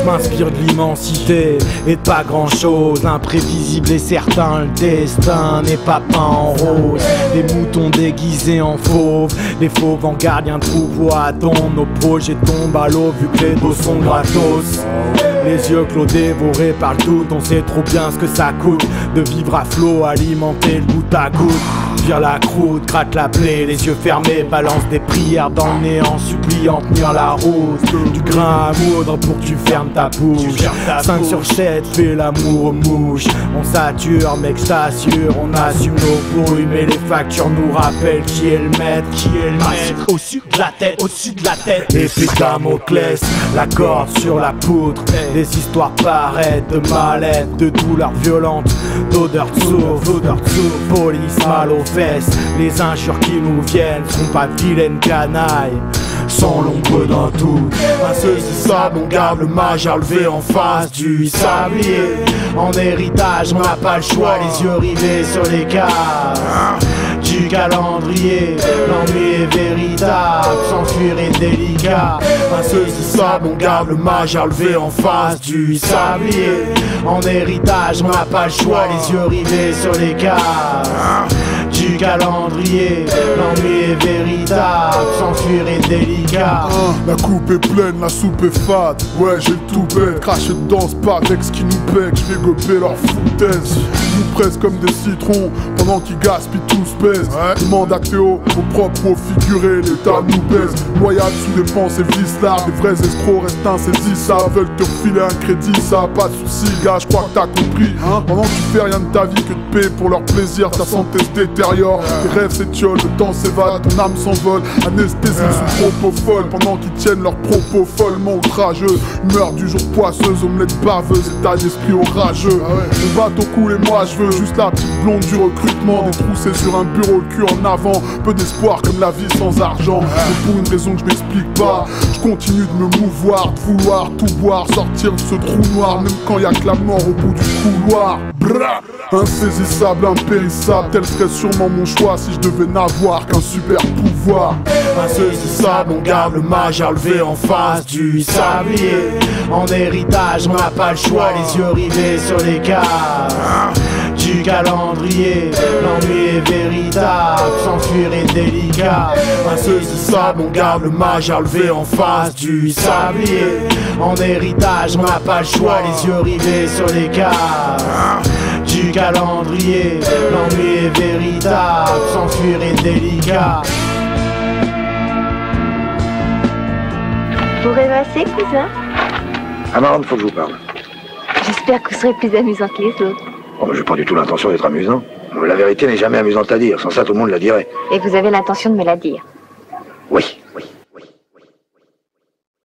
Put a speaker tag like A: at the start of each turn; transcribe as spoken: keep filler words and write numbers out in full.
A: m'inspire de l'immensité et de pas grand chose. Imprévisible et certain, le destin n'est pas peint en rose. Des moutons déguisés en fauves, des fauves en gardiens de troupeaux à tombe. Nos projets tombent à l'eau vu que les dos sont gratos. Les yeux clos dévorés par le doute, on sait trop bien ce que ça coûte de vivre à flot, alimenter le goutte à goutte. Vire la croûte, gratte la plaie, les yeux fermés, balance des prières dans le néant, suppliant tenir la route. Du grain à moudre pour que tu fermes ta bouche. cinq sur sept, fais l'amour aux mouches. On sature, mec, je t'assure, on assume nos brouilles, mais les factures nous rappellent qui est le maître, qui est le maître. Au-dessus de la tête, au-dessus de la tête. Et puis Damoclès, la corde sur la poutre. Des histoires pareilles de mal-être, de douleurs violentes, d'odeurs de sourd, d'odeurs de sourd. Police mal aux fesses, les injures qui nous viennent sont pas de vilaines canailles. Sans l'ombre d'un tout, un saisissable, on garde le mage à lever en face du sablier. En héritage, on n'a pas le choix, les yeux rivés sur les cases du calendrier. L'ennui est véritable, s'enfuir est délicat. Un saisissable, on garde le mage à lever en face du sablier. En héritage, on n'a pas le choix, les yeux rivés sur les cases du calendrier. L'ennui est véritable, s'enfuir est délicat.
B: La coupe est pleine, la soupe est fade. Ouais, j'ai le tout bête, craché dedans, c'est pas avec ce qui nous pèque. J'vais gober leur foutaise. Ils nous pressent comme des citrons pendant qu'ils gaspillent tout se pèse. Ouais. Demande à Théo, au propre au figuré, l'État nous baise. Loyal sous dépenses et vice là, les vrais escrocs restent insaisissables. Veulent te refiler un crédit, ça a pas de soucis, gars, j'crois que t'as compris. Hein, pendant que tu fais rien de ta vie que de payer pour leur plaisir, ta santé se détériore. Tes rêves s'étiolent, le temps s'évade, ton âme s'envole. Anesthésie sous propos folles pendant qu'ils tiennent leurs propos follement outrageux. Humeur du jour poisseuse, omelette baveuse, état d'esprit orageux. Mon bateau coule et moi je veux juste la petite blonde du recrutement. Détroussée sur un bureau, le cul en avant. Peu d'espoir comme la vie sans argent. Mais pour une raison que je m'explique pas, je continue de me mouvoir, de vouloir tout boire, sortir de ce trou noir, même quand y a que la mort au bout du couloir. Bra insaisissable, impérissable, tel serait sûrement mon choix si je devais n'avoir qu'un super pouvoir.
A: Insaisissable, on garde le mage à lever en face du sablier. En héritage, on n'a pas le choix, les yeux rivés sur les cases du calendrier. L'ennui est véritable, s'enfuir est délicat. Insaisissable, on garde le mage à lever en face du sablier. En héritage, on n'a pas le choix, les yeux rivés sur les cases du calendrier. L'ennui est véritable, s'enfuir est délicat.
C: Vous rêvassez, cousin?
D: Ah non, il faut que je vous parle.
C: J'espère que vous serez plus amusant que les autres.
D: Oh, j'ai pas du tout l'intention d'être amusant. La vérité n'est jamais amusante à dire, sans ça tout le monde la dirait.
C: Et vous avez l'intention de me la dire?
D: Oui, oui.